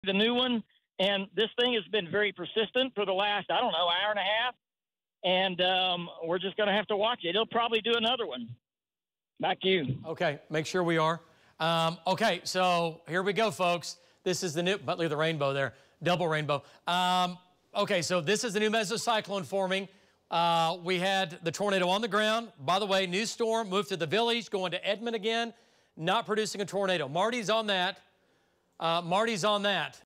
the new one, and this thing has been very persistent for the last, I don't know, hour and a half, and we're just going to have to watch it. It'll probably do another one. Back to you. Okay, make sure we are. Okay, so here we go, folks. This is the new, but look at the rainbow there, double rainbow. Okay, so this is the new mesocyclone forming. We had the tornado on the ground. By the way, new storm, moved to the village, going to Edmond again, not producing a tornado. Marty's on that.